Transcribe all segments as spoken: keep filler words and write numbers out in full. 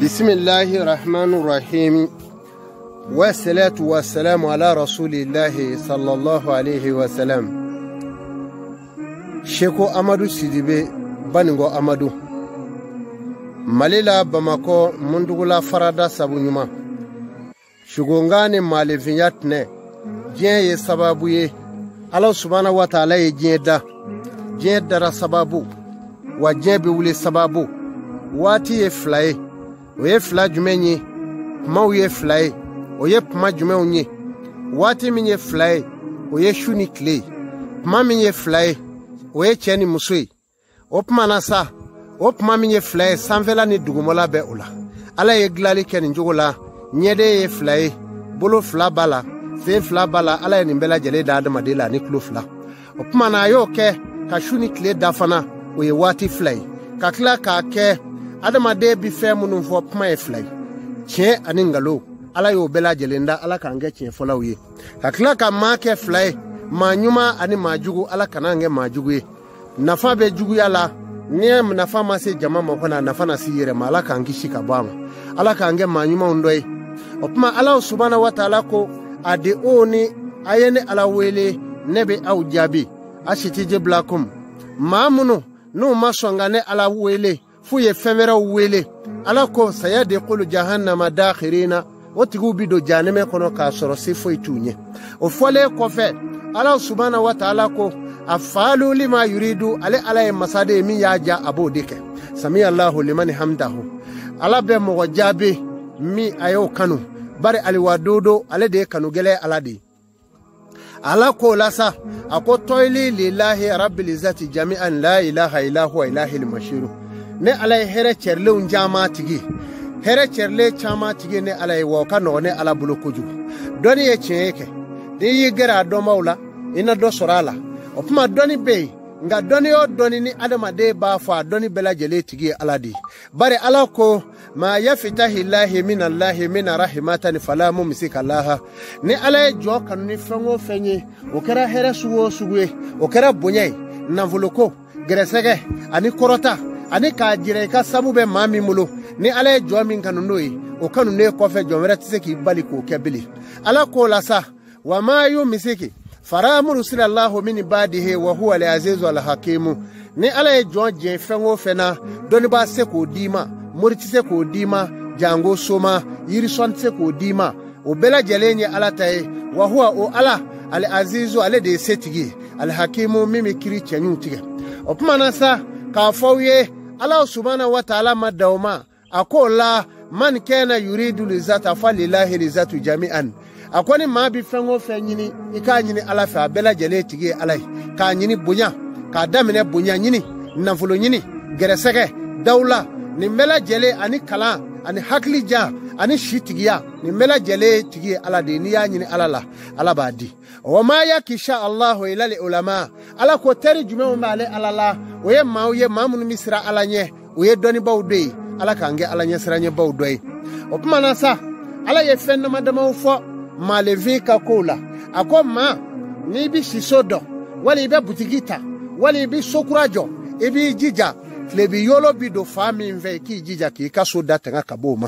بسم الله الرحمن الرحيم والصلاة والسلام على رسول الله صلى الله عليه وسلم. شيخو أمادو سيديبي بانغو أمادو ماليلا باماكو مندوغلا فرادة سابونيما شغونغاني مالي فينياتني جين يسابابوي الله سبحانه وتعالى جين دا جين دارا سبابو وجين بيولي سبابو واتي يفلاي ويفلا جميني ما يفلاي ويبما جميوني واتي من يفلاي ويشوني كلي ما من يفلاي ويشاني مسوي وبما ناسا وبما من يفلاي سانفلا ندوغمولا بأولا على يغلالي كان نجوغولا نيدي يفلاي بولو فلا بالا في فلا بالا على ينبلا جلي دادما ديلا نكلو فلا وبما نايو كي كشوني كلي دافنا ويواتي فلاي kakla kake adama de bi fe munun fo pma e flay che aningalo ala yo bela jelenda ala kange che folawi kakla ka ma ke flay ma nyuma ani majugu ala kanange majugu nafa be jugu yala niem nafa ma se jama mo kona nafa na siyere ma ala kangi shika bama ala kange ma nyuma undoi opma ala subhanahu wa ta'ala ko ade oni ayene ala wele nebe au jabi ashitije blakum mamuno no masongane ala wele fuye femera wele ala ko sayade qulu jahannama dakhirina otigu bido janeme kono ka soro sifo itunye o fole ko fe ala subhanahu wa ta'ala ko afalu lima yuridu ale ala masade min yaja abodike sami allah liman hamdahu ala be mo jabe mi ayo kanu bare ali wadodo ale de kanu gele ala de ala ko lasa ako toili lillahi rabbil izzati jami'an la ilaha illa huwa ilahil mashiru ne alay here cherle unjama tigi here cherle chama tigi ne alay woka no ne ala bulukuju doni ye cheke de yigera do maula ina do sorala opma doni be nga doni o doni ni adama de ba fa doni bela jele tigi aladi bare ala ko ma yaftahi illahi min allahi min rahmatan fala mumsika laha ni alay jo kan ni fengo fenye o kera here suwo suwe o kera bunyai na voloko gresege ani korota ani ka jire ka sabube mami mulo ni ala jo min kanu noyi o kanu ne kofe jo mera tiseki bali ko kebili ala ko la sa wa ma yu misiki faramu rusulallahu min badihi wa huwa al-azizu al-hakim ni ala jo je fengo fena doni ba se ko dima murti se ko dima jango soma yiri son se ko dima o bela jelenye ala tay wa huwa o ala al-azizu ale de setigi al-hakim mimi kiri chanyu tige o pumana sa ka fawye Allah subhanahu wa ta'ala madawma akola man kana yuridu lizata falillahi lizatu jami'an akoni ma bi fengo fenyini ikanyini ala fa bela jele tige alai ka nyini bunya ka damine bunya nyini nafulo nyini geresege dawla ni mela jele ani kala ani hakli ja ani shitigiya ni mela jele tige ala de ni ya nyini ala la ala badi wa ma yakisha Allah ila ulama ala ko teri jume ma ale ala la oye ma oye mamun misra ala nye oye doni bawde ala kange ala nye sra nye bawde o kuma na sa ala ye fenno madama fo ma le vika kola ako ma ni bi sisodo wali be butigita wali bi sokurajo ebi jija klebi yolo bi do fami nve ki jija ki ka soda tanga kaboma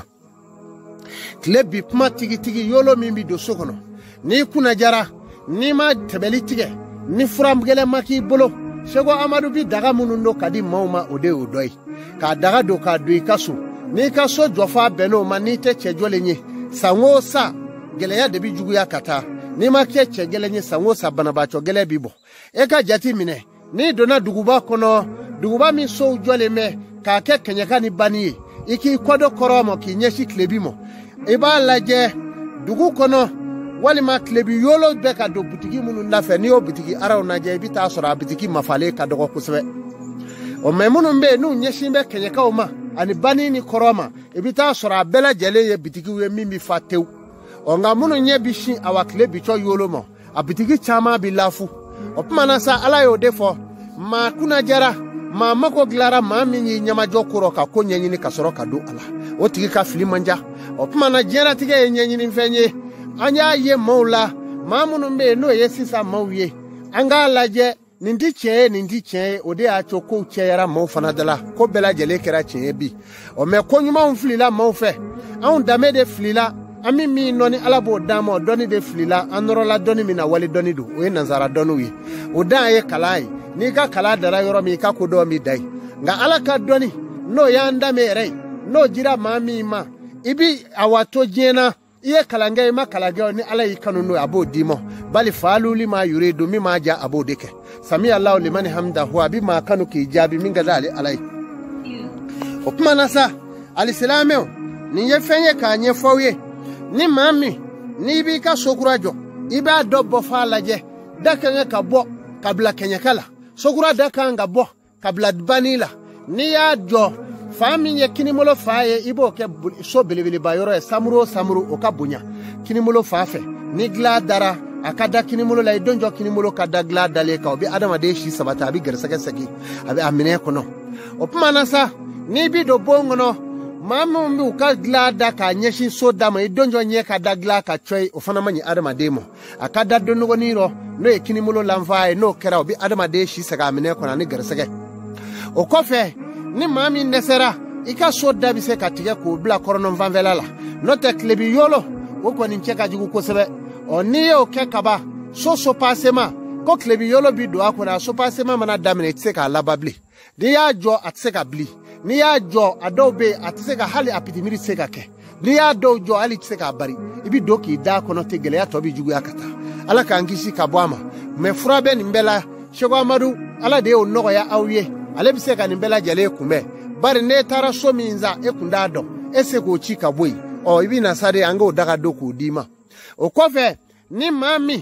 klebi pma tigi tigi yolo mi bi do sokono ni kuna jara ni ma tebeli tige ni furam gele maki bolo sego amadu bi daga munundo kadi mauma ode odoi ka daga do ka do ikaso ni kaso jofa beno manite chejole nyi sango sa gele ya debi jugu ya kata ni ma ke chegele nyi sango sa banabacho gele bibo e ka jati mine ni dona duguba kono duguba mi so jole me ka ke kenyaka ni bani iki kodo koromo ki nyeshi klebimo e ba laje dugu kono wali ma klebi yolo be ka do butigi munu nafe ni o butigi araw na je bi ta sora butigi mafale ka do ko sebe o memunu mbe nu nyeshi be kenyaka o ma ani bani ni koroma e bi ta sora bela jele ye butigi we mimi fatew o nga munu nye bi shi awa klebi cho yolo mo a butigi chama bi lafu o pmana sa ala yo defo ma kuna jara ma mako glara ma minyi nyama jokuro ka ko nyenyi ka soro ka do ala o tigi ka fili manja o pmana jera tige nyenyi ni fenye anya ye mola mamunu mbe no ye sisa mawye anga laje nindi che nindi che ode a choko chera mo fana dala ko bela jele kera che bi o me ko nyuma on flila mo fe an dame de flila ami mi noni alabo damo doni de flila anoro la doni mina wali doni du o nanzara donu wi o da ye kalai ni ka kala dara yoro mi ka ko do mi dai nga alaka doni no ya ndame rei no jira mami ma ibi awato jena iye kalanga ma kalanga ni ala yikanu no abo dimo bali faluli ma yuridu mi ma ja abo deke sami allah liman hamdahu abi ma kanu ki jabi minga dali alai okuma nasa alislameo ni ye fenye ka nye foye ni mami ni bi ka sokurajo iba dobbo falaje daka ka bo kabla kenya kala sokura daka nga bo kabla banila ni ya jo fami ye kinimolo faye ibo ke so belebele bayoro e samuro samuro o kabunya kinimolo fafe ni gla dara akada kinimolo la donjo kinimolo kada gla dale ka obi adama de shi sabata abi gersake saki abi amine kono opuma nasa ni bi do bongono mamu mi ka gla da ka nyeshi so dama e donjo nye kada gla ka choi ofana manyi adama demo akada donugo niro no e kinimolo lamfaye no kera obi adama de shi saka amine kono ni gersake o kofe ni mami nesera ika so dabi se ka tige ko bla koronon vanvela la no te klebi yolo wo ko ni cheka jigu ko sebe o ni o ke kaba so so pasema ko klebi yolo bi do akona so pasema mana damine tse ka lababli ni ya jo atseka bli ni ya jo adobe atseka hali apitimiri tseka ke ni ya do jo ali tseka bari ibi doki da kono te gele ya tobi jigu yakata ala ka ngisi kabwama me furabe ni mbela shego amadu ala de o nogo ya awye ale bise ka nimbela jale kume bari ne tara so minza e kunda do ese ko chika boy o ibi na sare anga odaga doku dima o kofe ni mami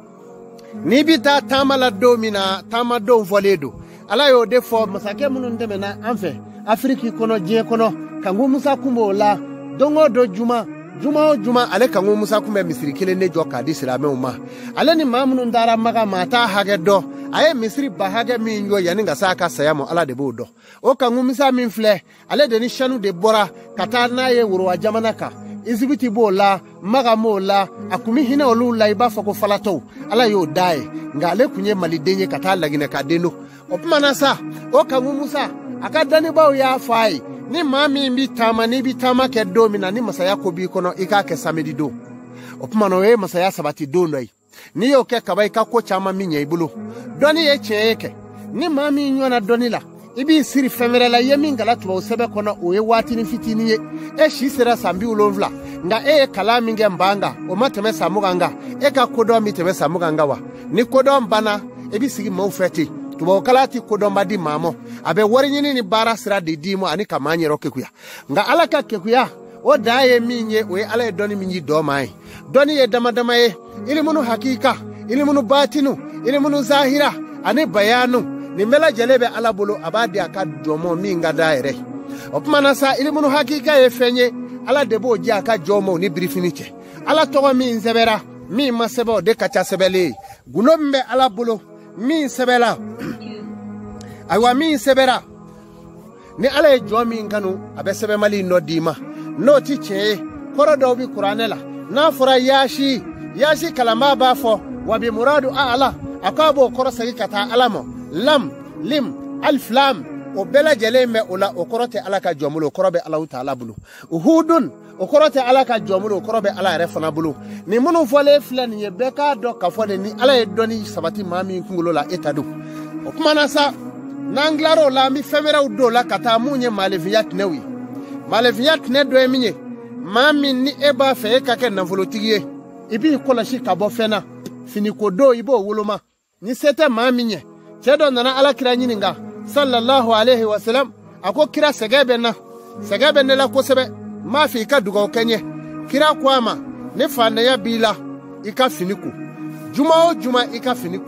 ni bita tamala domina tamado voledo ala yo defo masake munu ndeme na anfe afriki kono je kono kangu musa kumbo la dongo do juma juma o juma ale kangu musa kumbe misiri kele ne joka di silame uma ale ni mamunu ndara maga mata hage do aye misiri bahage mi nyo yani nga saka sayamo ala de bodo o kangu misa min fle ale de ni shanu de bora kata na ye wuro wa jamanaka izibiti bola maga mola akumi hina olula iba fako falato ala yo dai nga ale kunye malidenye kata lagine kadeno opuma nasa o kangu musa akadani bawo ya fai ni mami mbi tama ni bi tama ke domina ni masaya ko bi kono ika ke samedi do opuma no we masaya sabati do noi ni yo ke kabai ka ko chama minya ibulo doni ye cheke ni mami nyona doni la ibi siri femere la yemi ngala tuba usebe kono oye wati ni fitini ye e shisera sambi ulovla nga e kalami nge mbanga o mateme samuganga e ka kodo mi teme samuganga wa ni kodo mbana ebi sigi maufeti tuba ukalati kodo mbadi mamo abe wari nyini ni bara sira de dimo ani kamanye roke kuya nga alaka kekuya o daye minye oye ala doni minyi do mai doni ye dama dama ye ili munu hakika ili munu batinu ili munu zahira ani bayanu ni mela jalebe ala bolo abadi aka jomo minga daire opuma nasa ili munu hakika ye fenye ala debo ji aka jomo ni brifiniche ala togo mi nzebera mi masebo de kacha sebele gunombe ala bolo mi sebela aywa mi sebera ni ala jomi nganu abe sebe mali no dima no tiche korodo bi qur'anela na fura yashi yashi kalama bafo wa bi muradu ala akabo korosagi kata alamo lam lim alf lam o bela jeleme ola okorote alaka jomulo korobe allah taala bulu uhudun okorote alaka jomulo korobe ala refana bulu ni munu fole flen ye beka do ka fole ni ala e doni sabati mami kungulo la etadu okuma nasa nanglaro la mi femera udo la kata munye maleviyat newi maleviyat ne do eminye mami ni eba fe kake na volotigie ibi kola shi kabo fena fini kodo ibo woloma ni sete mami nye chedo nana ala kira nyininga sallallahu alaihi wasallam ako kira segebe na segebe ne la kosebe ma fi ka dugo kenye kira kwama ne fanda ya bila ika finiku juma o juma ika finiku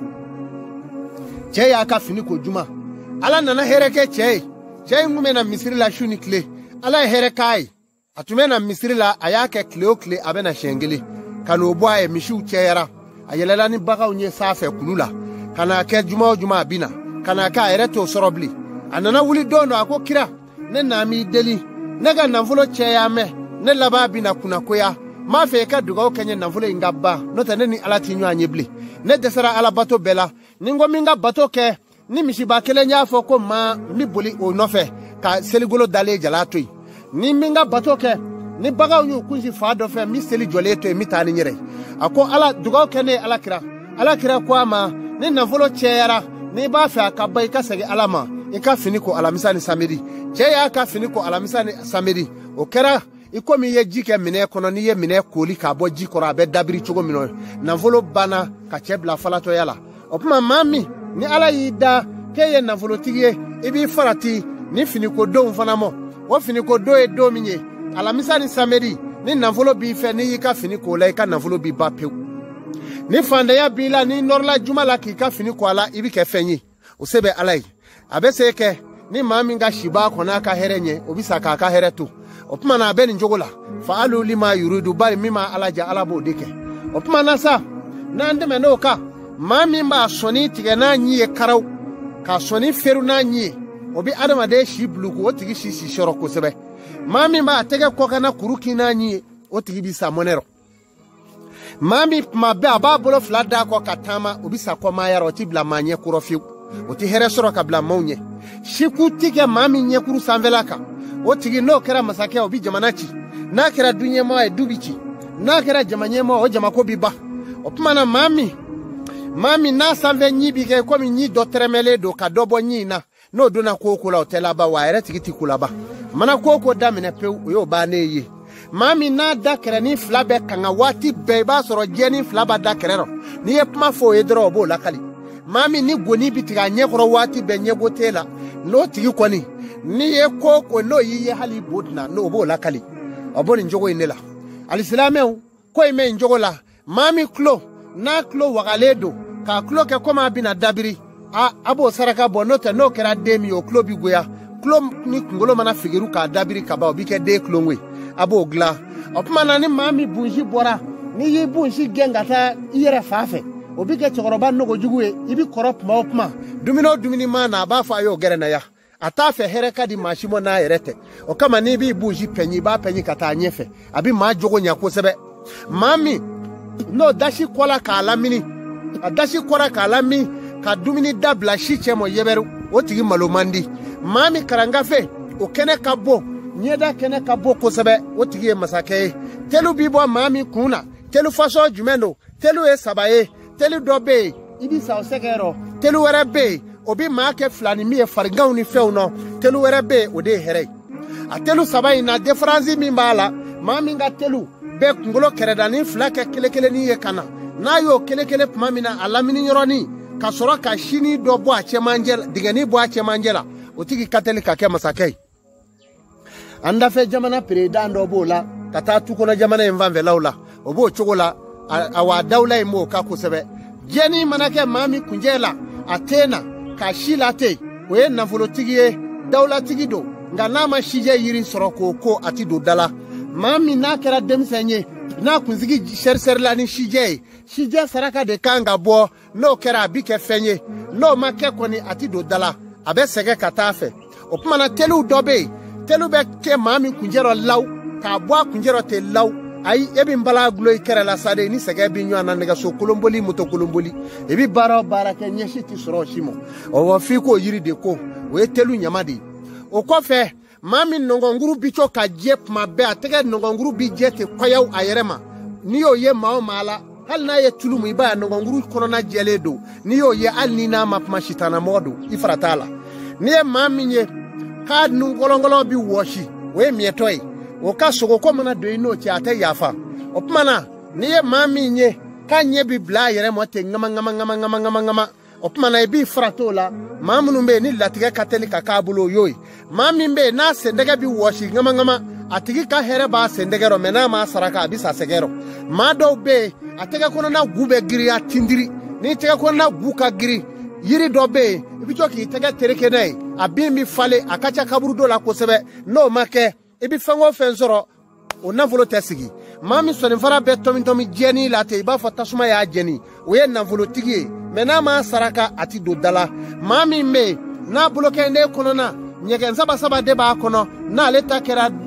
che ya ka finiku juma ala nana hereke che che ngume na misiri la shuni kle ala herekai atume na misiri la ayake kleo kle abena shengeli kanu bwa e mishu cheyara ayelela ni baka unye safe kulula kana ke juma o juma bina kana ka ereto sorobli anana wuli dono ako kira ne na mi deli nega na fulo cheya me ne laba bina kuna koya ma fe ka dugaw kenye nafolo inga ba no te ne ni ala ti nyu anyebli ne desera ala bato bela ningo minga bato ke ni mishiba kele nya fo ko ma mi boli o nofe ka seligolo dale jalato ni minga bato ke ni bagaw yu kunji fa do fe mi seli joleto mi tani nyere ako ala dugaw kene ala kira ala kira kwa ma ni nafolo cheyara ni ba fe akaba ika sege alama ika finiko alamisa ni samedi cheya ka finiko alamisa ni samedi o kera iko mi ye jike mine kono ni ye mine koli ka bo jikora be dabiri chogo mino nafolo bana ka chebla falato yala opuma mami ni ala yida keye nafolo tigie ibi farati ni finiko do mfanamo wo finiko do e do minye alamisa ni samedi ni nafolo bi fe ni yika finiko la ika nafolo bi ba pew ni fanda ya bila ni norla jumala ki ka finiko ala ibi ke fenyi usebe alai abese ke ni mami nga shiba kona ka herenye obisa ka ka heretu opuma na ben njogola fa alu lima yuridu bari mima alaja alabo deke opuma na sa na ndeme no ka mami mba soni tige na nyi karaw ka soni feru na nyi obi adama de shi bluku o tigi shi shi shoro ko sebe mami mba tege ko kana kuruki na nyi o tigi bisa monero mami ma be ababolo flada ko katama obisa ko mayaro tibla manye kurofi o ti here soro ka bla mawnye shiku tige mami nye kuru sanvelaka o tigi no kera masake obi jamanachi na kera dunye mo e dubichi na kera jamanye mo o jamako biba opmana mami mami na sanve nyibi ke ko mi nyi do tremele do ka dobo nyi na no do na koko la hotela ba wa ere tigi tikula ba mana koko damine pe yo ba ne yi mami na da kera ni flabe kanga wati be ba soro jeni flaba da kerero ni e pma fo e dro bo lakali mami ni goni bitiga nyekoro wati be nyego tela no tigi kwani ni ye koko no yi ye hali bodna no bo lakali oboni njogo inela alislame ko ime njogo la mami klo na klo wagaledo ka klo ke koma bina dabiri a abo saraka bonote no kera demi o klo bigoya klo ni ngolo mana figiru ka dabiri ka ba obike de klo ngwe abo gla opmana ni mami bunji bora ni yi bunji gengata yere fafe obike chokoroba nogo juguwe ibi korop ma opma dumino dumini mana ba fa yo gere na ya atafe hereka di mashimo na yerete o kama ni bi buji penyi ba penyi kata nyefe abi ma jogo nyako sebe mami no dashi kola ka alamini dashi kola ka alami ka dumini dabla shiche mo yeberu o tigi malomandi mami karangafe o kene kabo nyeda kene kabo ko sebe o tigi masake telu bibo mami kuna telu faso jumendo telu e sabaye telu dobe ibi sa osekero telu werebe obi maake flani mi e fargaw ni fewno telu werebe ode here a telu sabai na difference mi mala mami nga telu be ngolo keredani flake kelekele ni e kana na yo kelekele mami na alamini yoroni ka soro ka shini do bo ache manjela digani bo ache manjela otigi katolika ke masakei anda fe jamana preda ndo bola tata tukola jamana envanve laula obo chogola awa daula imo ka kusebe jeni manake mami kunjela atena kashila te we nafolo tigie daula tigido ngana ma shije yiri soroko ko ati do dala mami na kera demsenye na kunzigi sherser la ni shije shije saraka de kanga bo no kera bike fenye no make koni ati do dala abe sege katafe opuma telu dobe telu be ke mami kunjero law ka bo kunjero te law ay ebi mbala gloy kera la sade ni sege bi nyu ananga so kolomboli moto kolomboli ebi bara bara ke nyeshi ti soro shimo o wo fi ko yiri de ko we telu nyamadi o ko fe mami nongonguru bicho ka jep ma be atege nongonguru bi jete koyaw ayerema ni yo ye mawo mala hal na ye tulumu iba nongonguru kono na jeledo ni yo ye al ni na map mashitana modu ifratala ni ye mami nye kad nungolongolo bi woshi we mietoy o ka sogo ko mana do ino ti ate yafa opmana ni ye mami nye ka nye bi bla yere mo te ngama ngama ngama ngama ngama ngama opmana e bi fratola mamunu mbe ni latige katolika ka bulo yoy mami mbe na sendege bi woshi ngama ngama atigi ka here ba sendege ro mena ma saraka bi sa segero ma do be atege kono na gube giri atindiri ni tege kono na buka giri yiri do be bicho ki tege tereke nei abi mi fale akacha kaburu do la ko sebe no make ebi fango fenzoro o navolo tesigi mami soni fara be tomi tomi jeni la te ba fota suma ya jeni o ye navolo tigi mena ma saraka ati do dala mami me na bloke ne kono na nyege saba saba de ba kono na leta kera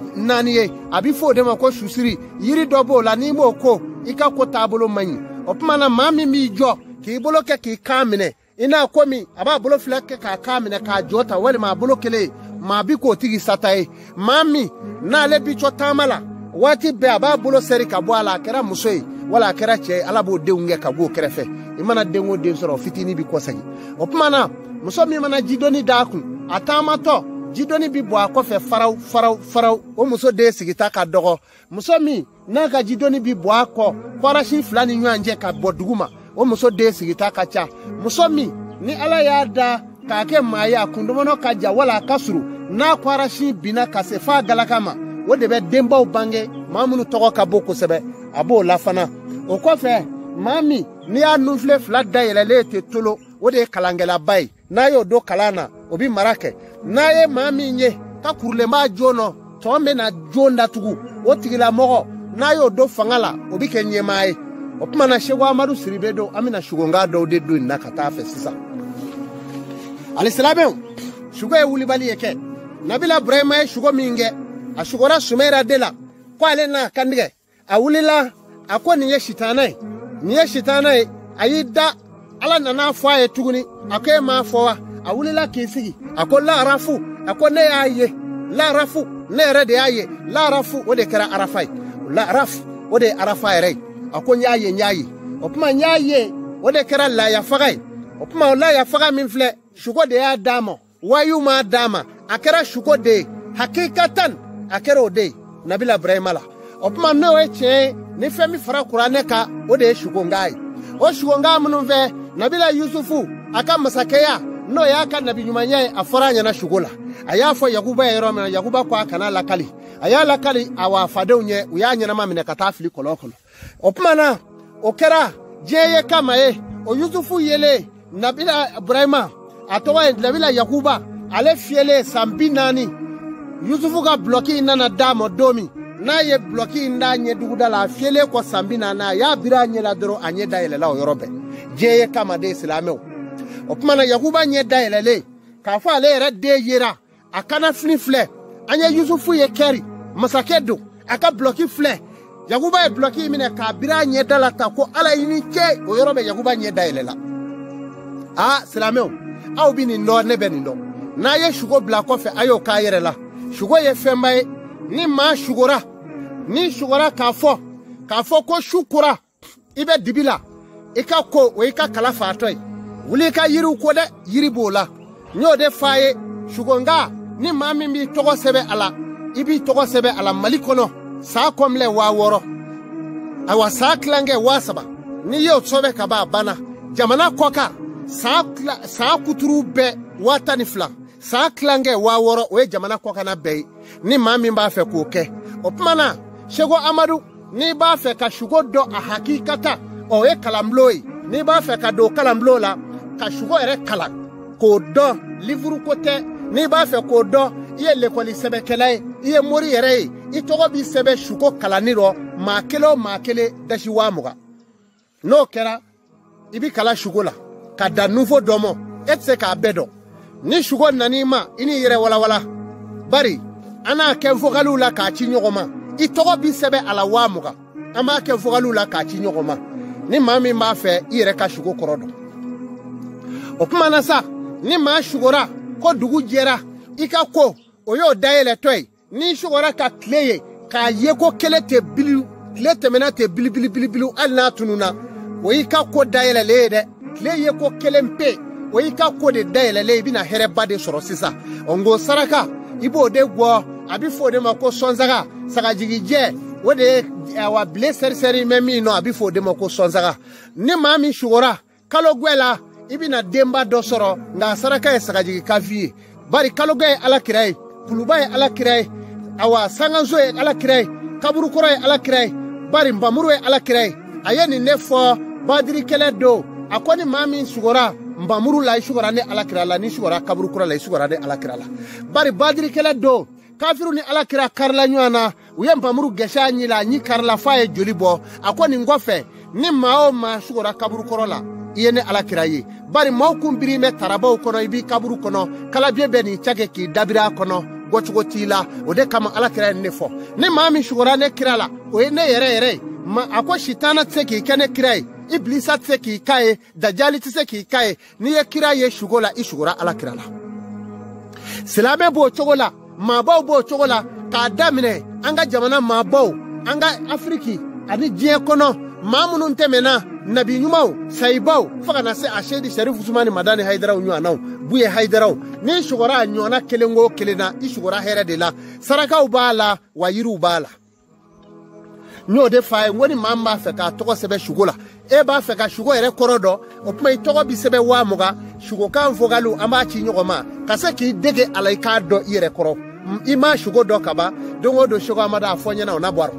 naniye abi fo de ma ko susiri yiri dobo la ni mo ko ika ko tabolo mani o pmana mami mi jo ki bolo ke ki kamine ina komi aba bolo fleke ka kamine ka jota wali ma bolo kele ma bi ko tigi sataye mami na le bi chotamala wati be aba bolo seri ka bo ala kera musoi wala kera che ala bo de unge ka go kerefe imana dengo de soro fitini bi ko sagi o pmana muso mi mana jidoni daku atama to jidoni bi bo akofe faraw faraw faraw o muso de sigita ka dogo muso mi na ka jidoni bi bo akọ kwarashi flani nyanje ka boduguma o muso de sigita ka cha muso mi ni ala ya da ka ke maya kundomono ka ja wala kasuru na kwarashi bina ka se fa galakama o de be dembaw bange mamunu togo ka boko sebe abo lafana o kofe mami ni ya nufle fla dayele te tolo o de kalangela bay na yo do kalana obi marake na ye mami nye ka kurle ma jono tombe na jonda tugu o tigila mogo na yo do fangala obi kenye mai o puma na shego amadu siribedo amina shugonga do de do na kata fe sisa alisalamu shugo e wuli bali yeke nabila brema shugo minge a shugora sumera dela kwale na kandige a wulila akoni ye shitana ni ye shitana ayida ala nana fwa tuguni akwe ma fwa a wulila kisigi ako la rafu ako ne aye la rafu ne rede aye la rafu ode kera arafai la rafu ode arafai re ako nyaye nyaye opuma nyaye ode kera la ya fagai opuma la ya faga min fle shugo de ya damo wayu ma dama akera shugo de hakikatan akera ode nabila brahimala opuma no eche ni femi fara qur'ane ka ode shugo ngai o shugo ngamu ve nabila yusufu aka masakeya no ya kan nabi nyumanye afaranya na shugola aya fo yakuba yero me yakuba kwa kana lakali aya lakali awa fadeunye uyanya na mamine katafili kolokolo opmana okera jeye kama e o yusufu yele nabila ibrahima atowa nabila yakuba ale fiele sambinani yusufu ga bloki nana damo domi na ye bloki ndanye duguda la fiele ko sambina na ya biranye la doro anye daile la yorobe jeye kama de islameo opmana yakuba nye dailele ka fa le re de yera akana flifle anya yusufu ye keri masakedo aka bloki fle yakuba e bloki mine ka bira nye dalata ko ala yini che o yorobe yakuba nye dailela ah islameo au bini no ne beni no na ye shugo bla ko fe ayo ka yerela shugo ye fembai ni ma shugora ni shugora ka fo ka fo ko shukura ibe dibila ika ko o ika kala fatoi wuli ka yiri ko de yiri bola nyo de faye shugonga ni mami mi togo sebe ala ibi togo sebe ala malikono sa komle wa woro awa sa klange wasaba ni yo sobe ka ba bana jamana koka sa sa kuturu be watani fla sa klange wa woro o jamana koka na be ni mami ba fe ko ke opmana shego amadu ni ba fe ka shugo do a hakikata o e kalamloi ni ba fe ka do kalamlola ka shugo ere kala ko do livru kote ni ba fe ko do iye lekoli sebe kelai iye mori ere i togo bi sebe shugo kala niro ma kelo ma kele dashi wa muga no kera ibi kala shugo la ka da nouveau domo etse ka bedo ni shugo nanima ini yere wala wala bari ana ke vogalu la ka chi nyogoma i togo bi sebe ala wa muga ama ke vogalu la ka chi nyogoma ni mami ma fe ire ka shugo korodo opumana sa ni ma shugora ko dugu jera ika ko oyo daele toy ni shugora ka kleye ka yeko kele te bilu kle te mena te bilu bilu bilu bilu alna tununa o ika ko daele lede kleye ko kelempe o ika ko de daele le bina hereba de soro sisa ongo saraka ibo de gwo abifo de mako sonzaga saka jigije wode awa blesser seri memi no abifo de mako sonzaga ni mami shugora kalo gwela ibina demba dosoro nga saraka e sagaji kafi bari kaloge ala kirai puluba e ala kirai awa sanganzo e ala kirai kaburu koro e ala kirai bari mbamuru e ala kirai ayeni nefo badiri kele do akoni mami sugora mbamuru la sugora ne ala kirala ni sugora kaburu koro la sugora ne ala kirala bari badiri kele do kafiru ni ala kira karla nywana uye mbamuru gesha nyila nyi karla faye jolibo akoni ngofe ni mao ma sugora kaburu koro la yene ala kiraye bari mawkum birime tarabaw kono ibi kaburu kono kala biebe ni chake ki dabira kono bɔcogo t'i la o de kama alakira ye ne fɔ ni maa min sugora ne kira la o ye ne yɛrɛ yɛrɛ ma a ko sitana tɛ se k'i kɛ ne kira ye iblisa tɛ se k'i ka ye dajali tɛ se k'i ka ye n'i ye kira ye sugo la i sugora alakira la silamɛ b'o cogo la maabaw b'o cogo la k'a daminɛ an ka jamana maabaw an ka afiriki ani diɲɛ kɔnɔ maa minnu tɛmɛna nabi ɲumanw sayibaw fo ka na se a seyidi sɛrifu usumani madani hayidaraw ɲɔgɔnnaw buye hayidaraw n'i sugora a ɲɔgɔnna kelen o kelen na i sugora hɛrɛ de la sarakaw b'a la wa yiriw b'a la n y'o de f'a ye n ko ni maa min b'a fɛ k'a tɔgɔ sɛbɛn sugo la e b'a fɛ ka sugo yɛrɛ kɔrɔ dɔn o tuma i tɔgɔ bi sɛbɛn waa mugan sugokan vogaliw an b'a ci ɲɔgɔn ma ka se k'i dege a la i k'a dɔn i yɛrɛ kɔrɔ i m'a sugo dɔn ka ban don o don sugo amadu a fɔ ɲɛna o na bɔra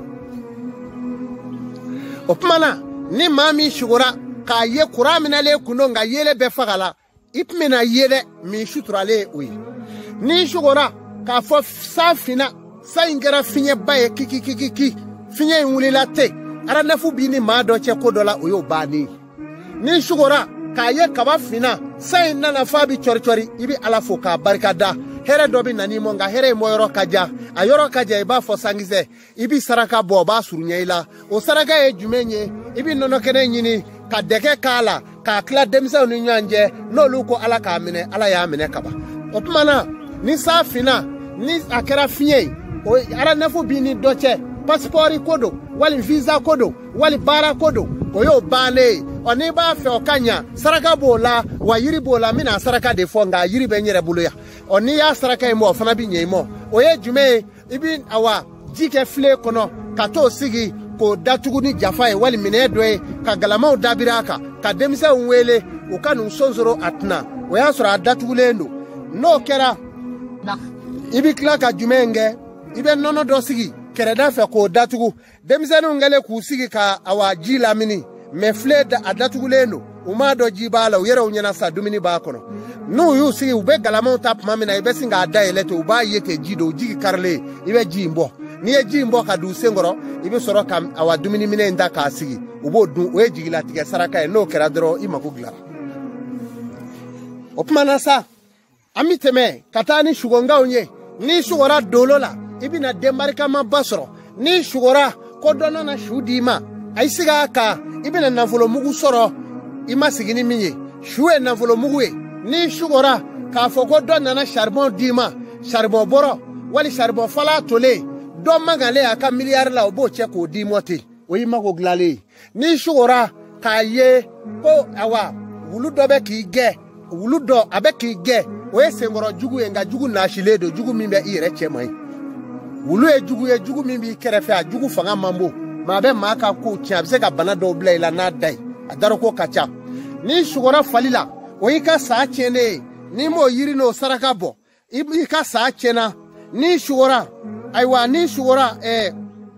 o tuma na ni maa min sugora k'a ye kuran minɛlen kun don nka yelen bɛɛ faga la i tun bɛna ye dɛ min suturalen ye o ye n'i sugora k'a fɔ san finna san in kɛra fiɲɛba ye kikikikiki fiɲɛ in wulila ten aranɛfu b'i ni maa dɔ cɛ ko dɔ la o y'o bannen n'i sugora k'a ye kaba finna san in nana f'a bi cɔri-cɔri i bi ala fo k'a barikada hɛrɛ dɔ bi nani mɔ nka hɛrɛ in mɔ yɔrɔ ka jan a yɔrɔ ka jan i b'a fɔ sankisɛ i bi saraka bɔ o b'a surunya i la o saraka ye jumɛn ye i bi nɔnɔ kɛnɛ ɲini ka dɛgɛ k'a la k'a tila denmisɛnw ni ɲɔgɔn cɛ n'olu ko ala k'a minɛ ala y'a minɛ kaban o tuma na ni san finna ni a kɛra fiɲɛ ye o aranɛfu b'i ni dɔ cɛ pasipɔri ko don wali visa ko don wali baara ko don o y'o bannen ye ɔ n'i b'a fɛ o ka ɲa saraka b'o la wa yiri b'o la n bɛna saraka de fɔ nka yiri bɛ n yɛrɛ bolo yan ɔ n'i y'a saraka in mɔ o fana bɛ ɲɛ i mɔ o ye jumɛn ye i bɛ awa ji kɛ filen kɔnɔ ka t'o sigi k'o datugu ni jafa ye wali minɛn dɔ ye ka galamaw dabiri a kan ka denmisɛnw wele u ka n'u sonsoro a tɛna o y'a sɔrɔ a datugulen don n'o kɛra i bɛ tila ka jumɛn kɛ i bɛ nɔnɔ dɔ sigi kɛrɛda fɛ k'o datugu denmisɛnninw kɛlen k'u sigi ka awa ji lamini mɛ filen a datugulen don u m'a dɔn ji b'a la u yɛrɛw ɲɛna sa dumuni b'a kɔnɔ n'u y'u sigi u bɛ galamaw ta tuma min na i bɛ sin k'a dayɛlɛ ten u b'a ye ten ji don o jigi karilen i bɛ ji in bɔ n'i ye ji in bɔ ka don u sen kɔrɔ i bɛ sɔrɔ ka awa dumuni minɛ in ta k'a sigi u b'o dun o ye jigilatigɛ saraka ye n'o kɛra dɔrɔn i mako dilara o tuma na sa an bɛ tɛmɛ ka taa ni sugonkaw ye n'i sugora dolo la i bɛna denbarikama sɔrɔ n'i sugora ko dɔ nana su d'i ma a y'i sigi a kan i bɛna nafolomugu sɔrɔ i ma sigi ni min ye su ye nafolomugu ye n'i sugora k'a fɔ ko dɔ nana saribɔn d'i ma saribɔn bɔrɔ wali saribɔn fala tolen dɔ magalen a ka miliyari la o b'o cɛ k'o d'i ma ten o y'i mago dilanlen ye n'i sugora k'a ye ko awa wulu dɔ bɛ k'i gɛn wulu dɔ a bɛ k'i gɛn o ye senkɔrɔ jugu ye nka jugu nasilen don jugu min bɛ i yɛrɛ cɛ man ɲi wulu ye jugu ye jugu min b'i kɛrɛfɛ a jugu fanga man bon maa bɛ maa ka kow tiɲɛ a bɛ se ka bana dɔw bila i la n'a da ye a darako ka ca n'i sugora fali la o y'i ka saa tiɲɛnen ye n'i m'o yiri n'o saraka bɔ i ka saa tiɲɛna n'i sugora ayiwa n'i sugora ɛɛ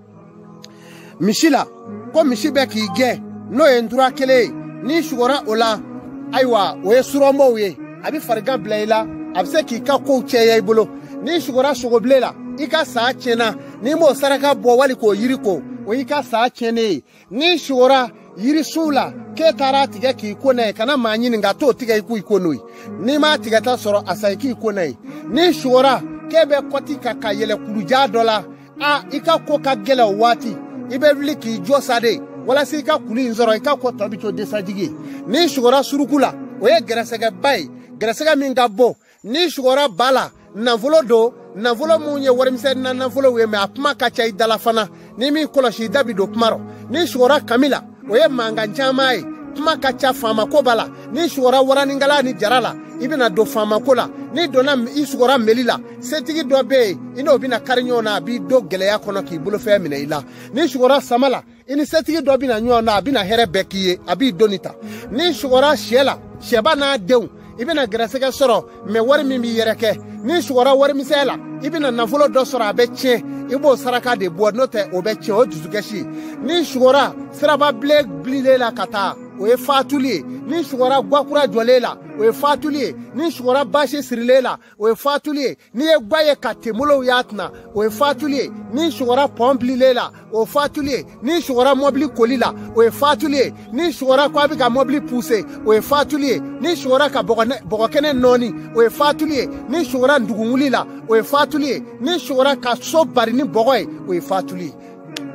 misi la ko misi bɛ k'i gɛn n'o ye ntura kelen ye n'i sugora o la ayiwa o ye surɔmɔw ye a bɛ farigan bila i la a bɛ se k'i ka kow cɛya i bolo n'i sugora sogobilen la i ka saa tiɲɛna n'i m'o saraka bɔ wali k'o yiri ko o y'i ka saa tiɲɛnen ye n'i sugora yirisuw la k'e taara tigɛ k'i ko n'a ye kana maa ɲini nka t'o tigɛ i k'u i ko n'o ye n'i m'a tigɛta sɔrɔ a sa i k'i ko n'a ye n'i sugora k'e bɛ kɔti ka ka yɛlɛ kuluja dɔ la a i ka ko ka gɛlɛ o waati i bɛ wuli k'i jɔ sa de walasa i ka kulu in sɔrɔ i ka ko tɔ bɛ to desajigi ye n'i sugora suruku la o ye gɛrɛsɛgɛba ye gɛrɛsɛgɛ min ka bon n'i sugora ba la nafolo don nafolo mun ye warimisɛnnin na nafolo ye mɛ a kuma ka ca i dala fana n'i m'i kɔlɔsi i da bi don kuma rɔ n'i sugora kami la o ye mankan caman ye kuma ka ca faamako b'a la n'i sugora waranikala ni jara la i bɛna don faamako la n'i donna i sugora meli la setigi dɔ bɛ yen i n'o bɛna kari ɲɔgɔn na a b'i don gɛlɛya kɔnɔ k'i bolofɛn minɛ i la n'i sugora sama la i ni setigi dɔ bɛna ɲɔgɔn na a bɛna hɛrɛ bɛɛ k'i ye a b'i donni ta n'i sugora sɛ la sɛba n'a denw i bɛna gɛrɛsɛgɛ sɔrɔ mɛ wari min b'i yɛrɛ kɛ n'i sugora warimisɛn la i bɛna nafolo dɔ sɔrɔ a bɛ tiɲɛ i b'o saraka de bɔ n'o tɛ o bɛ tiɲɛ o ye dusukɛsi ye n'i sugora sirababilen bililen la ka taa o ye fatuli ye ni sugora gwakura jɔlen la o ye fatuli ye ni sugora basi sirilen la o ye fatuli ye ni ye gwa ye ka temolow y'a tɛna o ye fatuli ye ni sugora pɔn bililen la o ye fatuli ye ni sugora mɔbili koli la o ye fatuli ye ni sugora ko a bɛ ka mɔbili puse o ye fatuli ye ni sugora ka bɔgɔkɛnɛ nɔɔni o ye fatuli ye ni sugora ndugunwuli la o ye fatuli ye ni sugora ka so bari ni bɔgɔ ye o ye fatuli ye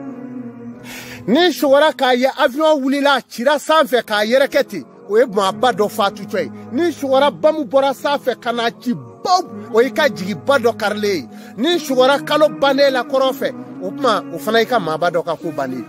ni sugora k'a ye avion wulila cira sanfɛ k'a yɛrɛkɛ ten o ye maaba dɔ fatutɔ ye ni sugora bamu bɔra sanfɛ ka n'a ci baw o y'i ka jigiba dɔ karilen ye ni sugora kalo bannen la kɔrɔ fɛ o tuma o fana y'i ka maaba dɔ ka ko bannen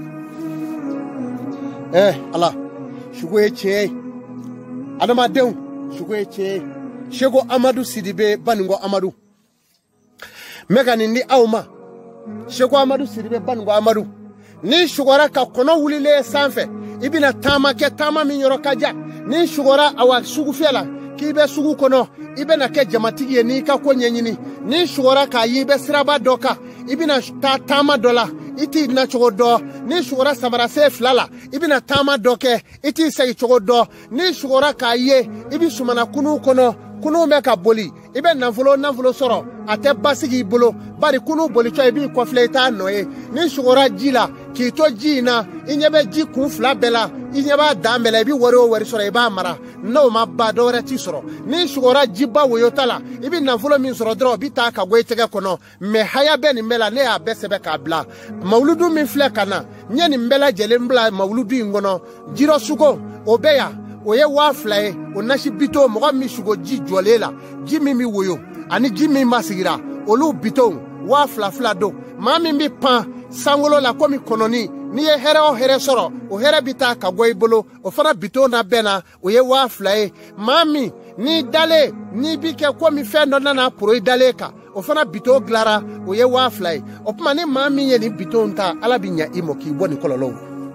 ye ɛ ala sugo ye tiɲɛ ye adamadenw sugo ye tiɲɛ ye Seko Amadu Sidibe Baningo Amadu n bɛ ka nin di aw ma Seko Amadu Sidibe Baningo Amadu ni sugora ka kɔnɔ wulilen sanfɛ i bɛna taama kɛ taama min yɔrɔ ka jan ni sugora awa sugu fiyɛ la k'i bɛ sugu kɔnɔ i bɛna kɛ jamatigi ye n'i ka ko ɲɛɲini ni sugora k'a ye i bɛ siraba dɔ kan i bɛna taa taama dɔ la i t'i na cogo dɔ ni sugora samarase fila la i bɛna taama dɔ kɛ i t'i segi cogo dɔ ni sugora k'a ye i bɛ sumana kunu kɔnɔ kunu bɛ ka boli i bɛ nafolo nafolo sɔrɔ a tɛ basigi i bolo bari kunu bolitɔ i b'i kɔfilɛ i t'a nɔ ye ni sugora ji la k'i to ji in na i ɲɛ bɛ ji kun fila bɛɛ la i ɲɛ b'a dan bɛɛ la i bɛ wari o wari sɔrɔ i b'a mara n'o ma ba dɔ wɛrɛ t'i sɔrɔ ni sugora jiba woyota la i bɛ nafolo min sɔrɔ dɔrɔn o bɛ taa ka bɔ i tɛgɛ kɔnɔ mɛ haya bɛ nin bɛɛ la ne y'a bɛɛ sɛbɛn k'a bila mawuludu min filɛ ka na n ye nin bɛɛ lajɛlen bila mawuludu in kɔnɔ jirɔ sugo o bɛ yan o ye waa fila ye o nasi bito mɔgɔ min sugo ji jɔlen la ji min bɛ woyo ani ji min ma sigira olu bito waa fila fila don maa min bɛ pan sankolo la komi kɔnɔni n'i ye hɛrɛ o hɛrɛ sɔrɔ o hɛrɛ bɛ taa ka bɔ i bolo o fana bito na bɛɛ na o ye waa fila ye maa min n'i dalen n'i bi kɛ komi fɛn dɔ nana poro i dalen kan o fana bito dilara o ye waa fila ye o tuma ni maa min ye nin bito ta ala bɛ ɲɛ i mɔ k'i bɔ nin kɔlɔlɔw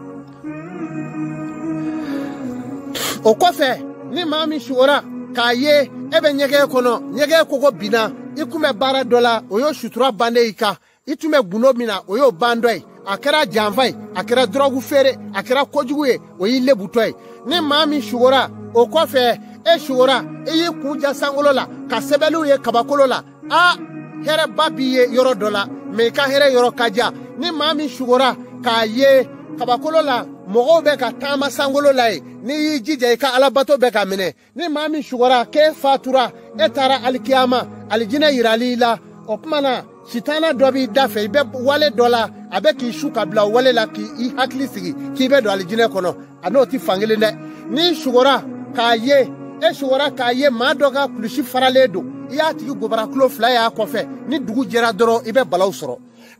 o kɔfɛ ni maa min sugora k'a ye e bɛ ɲɛgɛn kɔnɔ ɲɛgɛn koko binna i tun bɛ baara dɔ la o y'o sutura bannen i kan i tun bɛ gundo min na o y'o ban dɔ ye a kɛra janfa ye a kɛra dɔrɔgu feere a kɛra kojugu ye o y'i lebutɔ ye ni maa min sugora o kɔfɛ e sugora i y'i kun ja sankolo la ka sɛbɛnniw ye kabakolo la a hɛrɛba b'i ye yɔrɔ dɔ la mɛ i ka hɛrɛ yɔrɔ ka jan ni maa min sugora k'a ye kabakolo la mɔgɔw bɛ ka taama sankolo la ye n'i y'i jija i ka alabato bɛ ka minɛ ni maa min sugora k'e fatura e taara alikiyama alijinɛ yirali la o tuma na sitana dɔ b'i da fɛ i bɛ wale dɔ la a bɛ k'i su ka bila wale la k'i hakili sigi k'i bɛ don alijinɛ kɔnɔ a n'o tɛ fankelen dɛ n'i sugora k'a ye e sugora k'a ye maa dɔ ka kulusi faralen don i y'a tigi gobara kulo fila y'a kɔfɛ ni dugu jɛra dɔrɔn i bɛ balaw sɔrɔ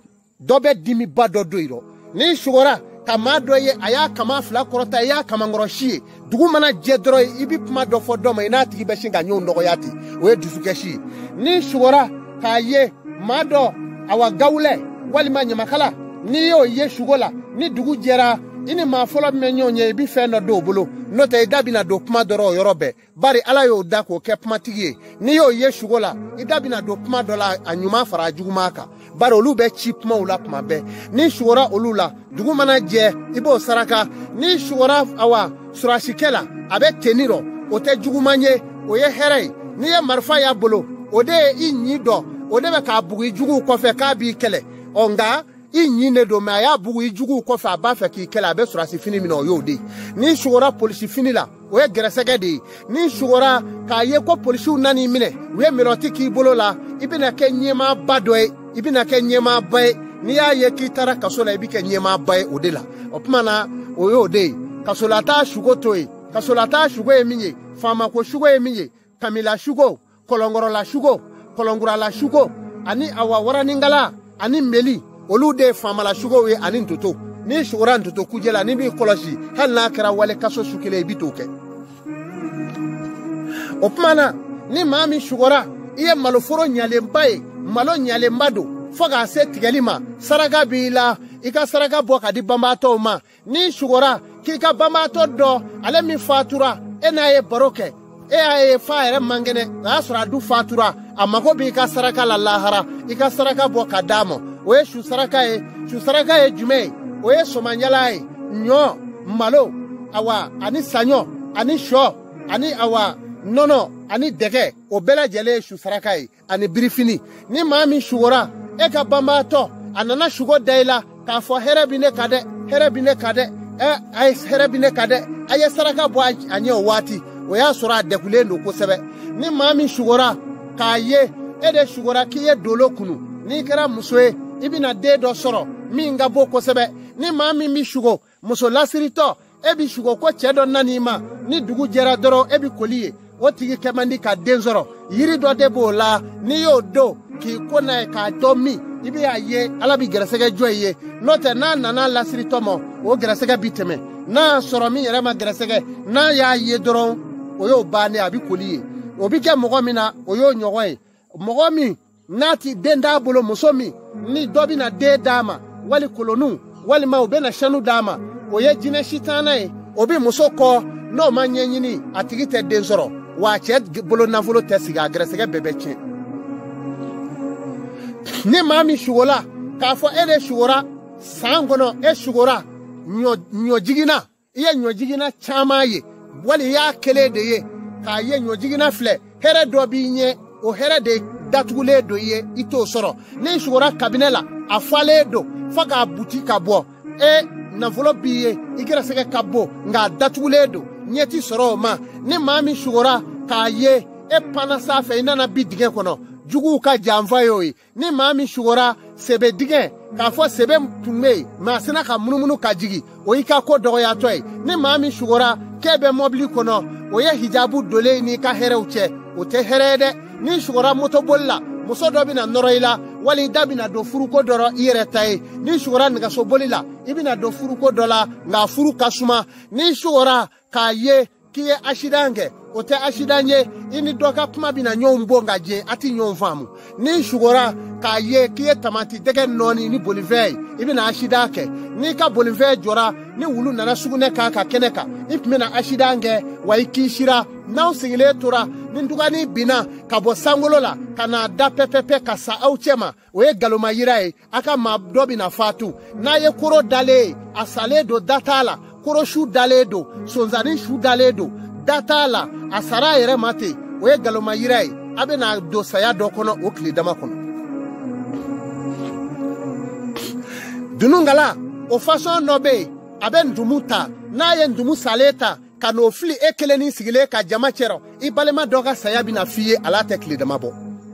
dɔ bɛ dimiba dɔ don i rɔ n'i sugora ka maa dɔ ye a y'a kama fila kɔrɔta i y'a kamankɔrɔsi ye dugu mana jɛ dɔrɔn i bɛ kuma dɔ fɔ dɔ ma i n'a tigi bɛ sin ka ɲɔgɔn nɔgɔya ten o ye dusukɛsi ye n'i sugora k'a ye maa dɔ awa gawulɛ walima ɲamakala n'i y'o ye sugo la ni dugu jɛra i ni maa fɔlɔ min bɛ ɲɔgɔn ye i bɛ fɛn dɔ don o bolo n'o tɛ i da bɛna don kuma dɔrɔn o yɔrɔ bɛɛ bari ala y'o da k'o kɛ kumatigi ye n'i y'o ye sugo la i da bɛna don kuma dɔ la a ɲuman fara a juguman kan bari olu bɛ ci kumaw la tuma bɛɛ n'i sugora olu la dugu mana jɛ i b'o saraka n'i sugora awa surasikɛ la a bɛ tenni rɔ o tɛ juguman ye o ye hɛrɛ ye n'i ye marifa y'a bolo o de ye i ɲi dɔn o de bɛ k'a bugu i juguw kɔfɛ k'a b'i kɛlɛ ɔ nka i ɲi de don mɛ a y'a bugu i juguw kɔfɛ a b'a fɛ k'i kɛlɛ a bɛ surasi fini min na o y'o de ye n'i sugora polisi fini la o ye gɛrɛsɛgɛ de ye n'i sugora k'a ye ko polisiw nan'i minɛ u ye minɔti k'i bolo la i bɛna kɛ ɲɛmaaba dɔ ye i bɛna kɛ ɲɛmaaba ye n'i y'a ye k'i taara kaso la i bɛ kɛ ɲɛmaaba ye o de la o tuma na o y'o de ye kasolata sugo to ye kasolata sugo ye min ye faamako sugo ye min ye kamila sugo kɔlɔnkɔrɔla sugo kɔlɔnkurala sugo ani awa waraningala ani meli olu de ye faamala sugow ye ani ntoto n'i sugora ntoto kujɛ la n'i b'i kɔlɔsi hali n'a kɛra wale kaso su kelen i bɛ t'o kɛ o tuma na ni maa min sugora i ye maloforo ɲalenba ye malo ɲalenba don fo k'a se tigɛli ma saraka b'i la i ka saraka bɔ ka di banbaatɔw ma n'i sugora k'i ka banbaatɔ dɔ ale min fatura e n'a ye baro kɛ e y'a ye fa yɛrɛ man kɛnɛ o y'a sɔrɔ a du fatura a mago b'i ka saraka la lahara i ka saraka bɔ ka d'a ma o ye su saraka ye su saraka ye jumɛn ye o ye somanjala ye ɲɔ malo awa ani sanyo ani sho ani awa nono ani dege o bela jele shu saraka yi ani birifini ni mami shugora e ka bamba to anana shugo daila ka fo here bine kade here bine kade e ay here bine kade ay saraka bo anye wati o ya sura dekule no ko sebe ni mami shugora ka ye e de shugora ki ye dolo kunu ni kera musoe ibina de do soro mi nga bo ko sebe ni mami mi shugo muso lasirito ebi shugo ko chedo nanima ni dugu jera doro ebi koliye o tigi kemandi ka denzoro yiri do de bo la ni yo do ki kona ka do mi ibi aye alabi gresege joye note na nana lasirito mo o gresege biteme na soro mi yere ma gresege na ya ye doro o yo bane abi koliye obi ke mogo mina o yo nyogoy mogo mi nati denda bolo musomi ni dobi na de dama wali kolonu wali ma obe na shanu dama oye jine shitana e obi musoko no manyenyini atigite denzoro wa che bolo na volo tesiga agresege bebeche ni mami shugola ka fo ere shugora sangono e shugora nyo nyo jigina iye nyo jigina chama ye wali ya kele de ye ka ye nyo jigina fle here dobi nye o here de datugule do ye ito soro ni shugora kabinela afale do faga butika bo e na volo biye igira sege kabo nga datugule do nyeti soro ma ni mami shugora ka ye e panasa fe inana bidige kono jugu ka jamva yoyi ni mami shugora sebe dige ka fo sebe tume ma sina ka munumunu ka jigi o ika ko dogo ya toy ni mami shugora kebe mobili kono o ye hijabu dole ni ka here uche o te here de ni shugora moto bolla muso do bina noroila wali dabina do furuko doro ire tay ni shugora nga so bolila ibina do furuko dola nga furu kasuma ni shugora ka ye kiye ashidange ote ashidanye ini doka kuma bina nyombo ngaje ati nyomfamu ni shugora ka ye kiye tamati dege noni ni bolivey ibina ashidake ni ka bolivey jora ni wulu nana sugune ka ka keneka ipmena ashidange wa ikishira na usingile tura ni ndugani bina ka bo sangolola kana da pepepe ka sa auchema we galoma yirai aka mabdobi na fatu na ye kuro dale asale do datala kuro shu dale do sonzani shu dale do datala asara yere mate we galoma yirai abena do saya do kono okli dama kono dunungala o façon nobe aben dumuta na ye ndumu saleta kano fli ekeleni sigile ka jama chero ibalema doga saya bina fiye ala tekli dama bo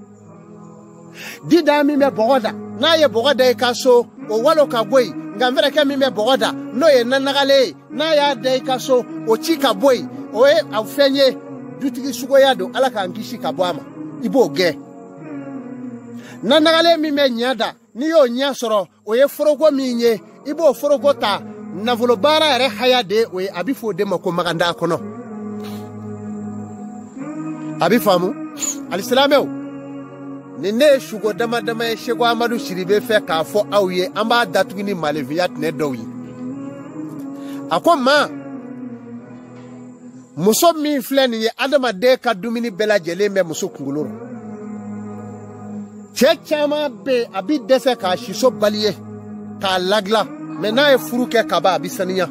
dida mi me bogoda na ye bogoda e kaso o walo ka boy ngamvere ke mi me bogoda no ye nanagale na ya de kaso o chika boy o e afenye dutigi sugo yado ala ka ngishi ka boama ibo ge nanagale mi me nyada ni yo nya soro o ye forogo mi nye ibo forogo ta na volo bara ere haya de we abifo de mako maganda kono abifamu alislameu nene shugo dama dama e shego amadu shiribe fe ka fo awye amba datugini maleviyat ne dowi akoma muso mi fleni ye adama de ka dumini bela jele me muso kunguloro chechama be abi dese ka shiso baliye ka lagla mena e furuke kaba abisaniya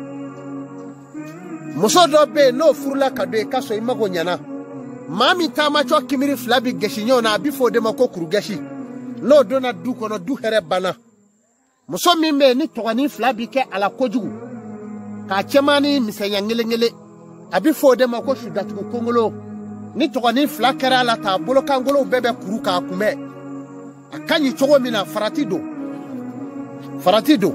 muso do be no furula kadwe kaso imago nyana mami tama cho kimiri flabi geshinyo na bifo de mako kuru geshi no dona du kono du here bana muso mi me ni togani flabi ke ala kojugu ka chemani misenya ngele ngele abifo de mako shudatu kongolo ni togani flakera ala ta bolo kangolo bebe kuru ka kume akanyi chogo mina faratido faratido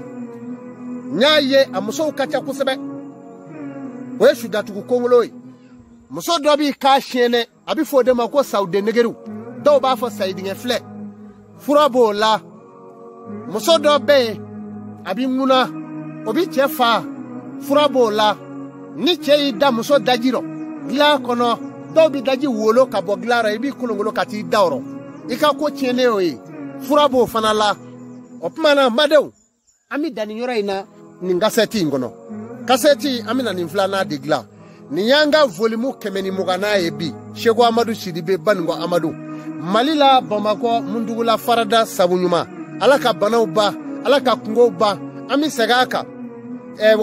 nyaye amuso kacha kusebe we shudatu kongolo muso dobi ka shene abifo de mako saude negeru do ba fo saidinge fle furabo la muso dobe abi muna obi chefa furabo la ni chei da muso dajiro gla kono dobi daji wolo ka bo glara ibi kulungolo kati dawro ika ko chene oyi furabo fanala opmana madew ami dani nyora ina ningaseti ngono kaseti amina ninflana de gla Niyanga volumu kemeni mugana ebi Shego Amadu Shidibe Bango Amadu Malila Bamako Mundugula Farada Sabunyuma Alaka Banauba Alaka Kungoba Ami Segaka Ewa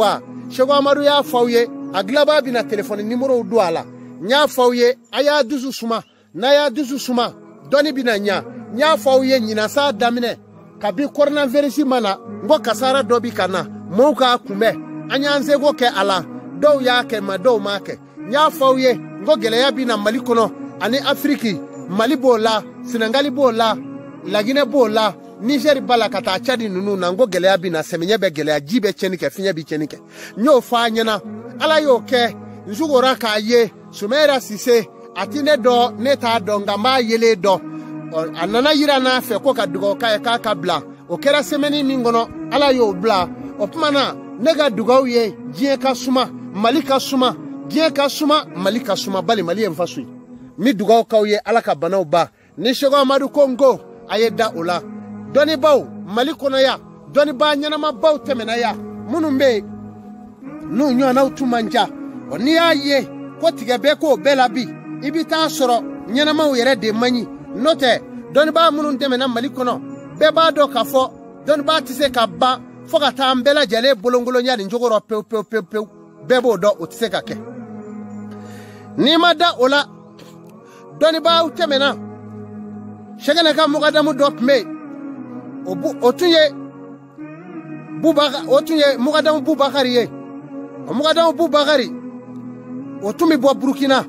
Shego Amadu ya fauye aglaba bina telefoni numero douala nya fauye aya dusu suma na ya dusu suma doni bina nya nya fauye nyina sa damine kabi coronavirus mana ngo kasara dobi kana moka kume anya nzego ke ala do ya ke ma do make nya fauye ngo gele ya bina malikono ani Afriki Mali bola Senegali bola Lagine bola Niger bala kata Chadi nunu na ngo gele ya bina semenye be gele ya jibe chenike finye bi chenike nyo fa nyana ala yo ke nzugora ka ye Sumera Sise atine do neta do ngamba yele do anana yira na fe ko ka dugo ka ka ka bla o kera semeni mingono ala yo bla opmana nega dugo ye jie ka suma malika suma jie ka suma malika suma bali mali en fasui mi dugo ka ye ala ka banaw ba ni Shego Amadu Kongo ayeda ola doni baw malikono ya doni ba nyana ma baw temena ya munumbe nu nyo na utumanja oni aye ko tigebe ko belabi ibita soro nyana ma yere de manyi note doni ba munun temena malikono be ba do ka fo doni ba tise ka ba fo ka ta mbela jale bolongolo nya ni njogoro pe pe pe pe bebo do otise ka ke ni mada ola doni ba utemena shegana ka mugadamu do me obu otunye bubaka otunye mugadamu bubakari ye mugadamu bubakari otumi bo Burkina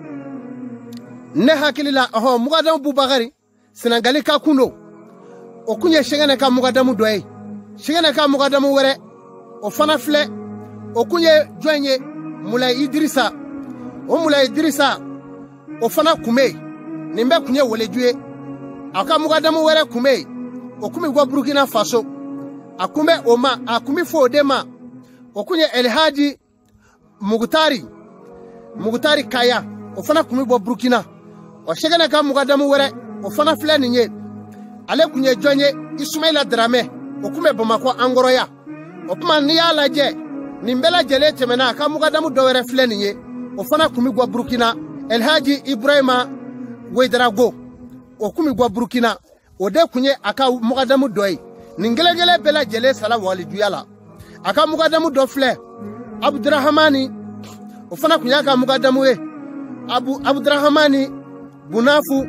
ne hakilila aho mugadamu bubakari Senegali ka kuno okunye shegana ka mugadamu doye shegana ka mugadamu were o fana fle okunye joanye Mulai Idrissa o Mulai Idrissa o fana kume nimbe kunye wolejuye aka mugadamu were kume okumi gwa Burkina Faso akume oma akumi fodema okunye Elhaji Mugutari Mugutari Kaya ofana kumi bo Burkina o shegana ka mugadamu were ofana flani nye ale kunye jonye Ismaila Drame okume Bamako Angoroya opuma ni ala je ni mbela jele temena ka mugadamu do were flani nye ofana kumi gwa Burkina Elhaji Ibrahima Wedrago okumi gwa Burkina ode kunye aka mugadamu doyi ningelegele bela jele sala wali duyala aka mugadamu do fle Abdurrahmani ofana kunye aka mugadamu e Abu Abdurrahmani Bunafu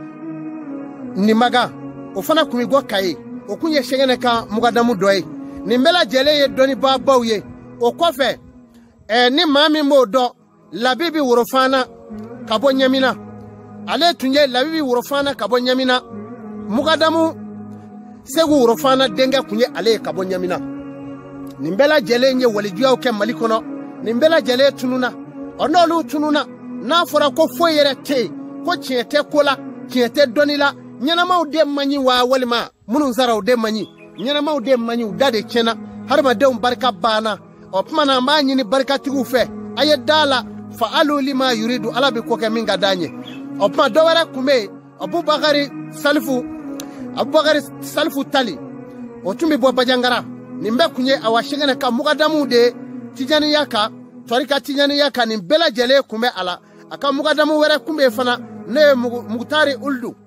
Nimaga ofana kumi gwa kai okunye shegene ka mugadamu doyi nimbela jele ye doni ba bawye okofe e ni mami modo labibi wurofana kabo nyamina ale tunye labibi wurofana kabo nyamina mugadamu segu wurofana denga kunye ale kabo nyamina nimbela jele nye walijuya uke malikono nimbela jele tununa onolu tununa na fora ko foyere te ko chiete kola chiete donila nyana ma ude manyi wa walima munun zara ude manyi nyana ma ude manyi udade chena harma de barka bana opmana ma nyini barka tigu fe ayedala fa alu lima yuridu ala bi ko ke minga danye opma dowara kume Abubakari Salifu Abubakari Salifu Tali otumbi bo Bajangara nimbe kunye awashigana ka mugadamu de tijani yaka torika tijani yaka nimbela jele kume ala aka mugadamu were kumbe fana ne Mugutari Uldu